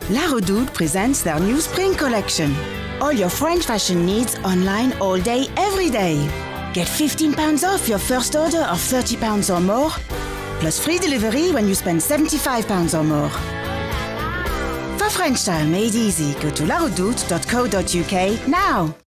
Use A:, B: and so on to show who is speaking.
A: La Redoute presents their new spring collection. All your French fashion needs online all day, every day. Get £15 off your first order of £30 or more, plus free delivery when you spend £75 or more. For French style made easy, go to laredoute.co.uk now.